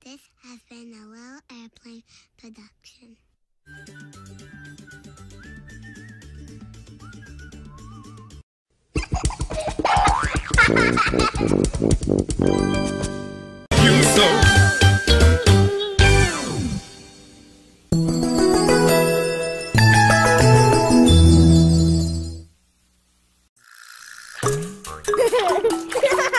This has been a Little Airplane production. You so Ha ha ha!